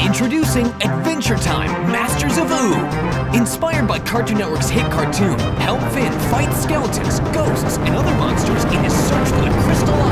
Introducing Adventure Time, Masters of Ooh! Inspired by Cartoon Network's hit cartoon, help Finn fight skeletons, ghosts, and other monsters in his search for the crystal